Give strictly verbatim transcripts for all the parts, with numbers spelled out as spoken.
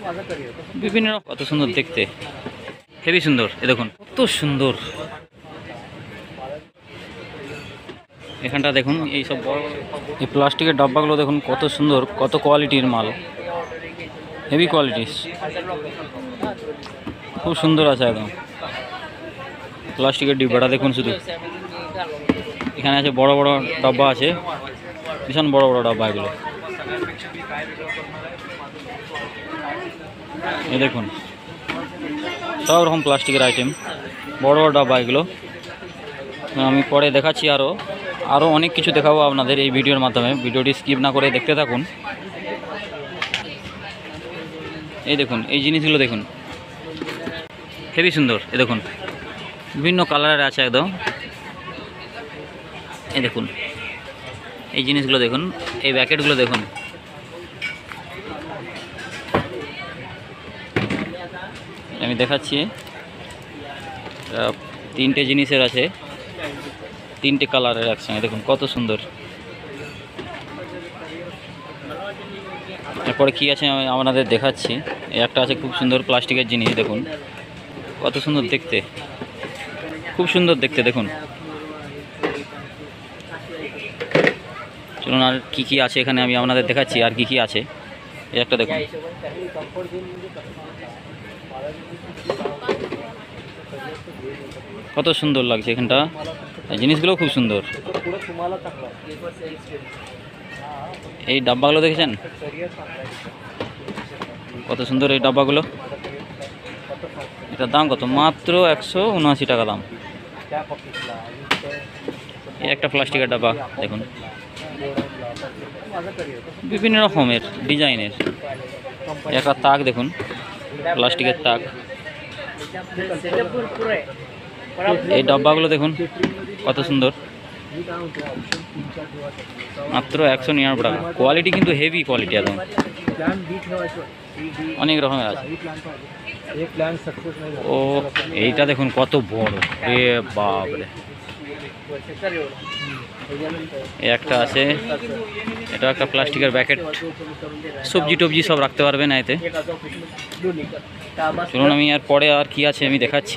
বিভিন্ন রকম, কত সুন্দর দেখতে, হেভি সুন্দর। এ দেখুন কত সুন্দর। এখানটা দেখুন এই সব বড় এই প্লাস্টিকের ডাব্বাগুলো দেখুন কত সুন্দর, কত কোয়ালিটির মাল, হেভি কোয়ালিটির, খুব সুন্দর আছে একদম। প্লাস্টিকের ডিব্বাটা দেখুন শুধু, এখানে আছে বড় বড় ডাব্বা আছে, ভীষণ বড় বড় ডাব্বা এগুলো। এই দেখুন সব রকম প্লাস্টিকের আইটেম, বড় বড় ডাব্বা এগুলো। আমি পরে দেখাচ্ছি, আরও আরও অনেক কিছু দেখাবো আপনাদের এই ভিডিওর মাধ্যমে। ভিডিওটি স্কিপ না করে দেখতে থাকুন। এই দেখুন এই জিনিসগুলো দেখুন, হেভি সুন্দর। এ দেখুন বিভিন্ন কালারের আছে একদম। এই দেখুন এই জিনিসগুলো দেখুন, এই প্যাকেটগুলো দেখুন, আমি দেখাচ্ছি। তিনটে জিনিসের আছে, তিনটে কালারের একসঙ্গে, দেখুন কত সুন্দর। এরপরে কী আছে আমি আপনাদের দেখাচ্ছি। এই একটা আছে খুব সুন্দর প্লাস্টিকের জিনিস, দেখুন কত সুন্দর দেখতে, খুব সুন্দর দেখতে। দেখুন চলুন আর কী কী আছে এখানে আমি আপনাদের দেখাচ্ছি, আর কী কী আছে। এই একটা দেখুন, কত সুন্দর লাগছে এখানটা, জিনিসগুলো খুব সুন্দর। এই ডাব্বাগুলো দেখেছেন কত সুন্দর এই ডাব্বাগুলো। এটার দাম কত? মাত্র একশো উনআশি টাকা দাম। এই একটা প্লাস্টিকের ডাব্বা দেখুন, বিভিন্ন রকমের ডিজাইনের। একটা তাক দেখুন, প্লাস্টিকের তাক। এই ডাব্বাগুলো দেখুন কত সুন্দর, মাত্র একশো নিরানব্বই টাকা। কোয়ালিটি কিন্তু হেভি কোয়ালিটি একদম, অনেক রকমের আছে। ও এইটা দেখুন কত বড়, এ বাপরে। একটা আছে, এটা একটা প্লাস্টিকের প্যাকেট, সবজি টবজি সব রাখতে পারবেন এতে। চলুন আমি আর পরে আর কি আছে আমি দেখাচ্ছি।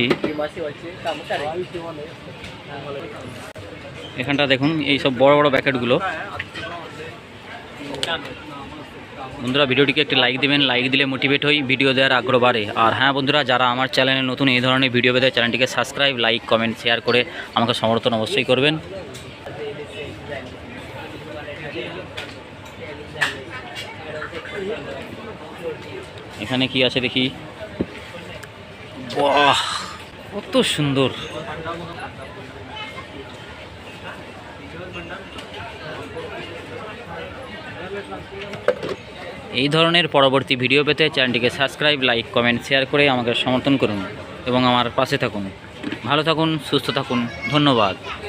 এখানটা দেখুন এই সব বড় বড় প্যাকেটগুলো। বন্ধুরা ভিডিওটিকে একটি লাইক দিবেন, লাইক দিলে মোটিভেট হই, ভিডিও দেওয়ার আগ্রহ বাড়ে। আর হ্যাঁ বন্ধুরা, যারা আমার চ্যানেলে নতুন এই ধরনের ভিডিও পেতে চ্যানেলটিকে সাবস্ক্রাইব, লাইক, কমেন্ট, শেয়ার করে আমাকে সমর্থন অবশ্যই করবেন। এখানে কি আছে দেখি, বাহ কত সুন্দর। এই ধরনের পরবর্তী ভিডিও পেতে চ্যানেলটিকে সাবস্ক্রাইব, লাইক, কমেন্ট, শেয়ার করে আমাকে সমর্থন করুন এবং আমার পাশে থাকুন। ভালো থাকুন, সুস্থ থাকুন, ধন্যবাদ।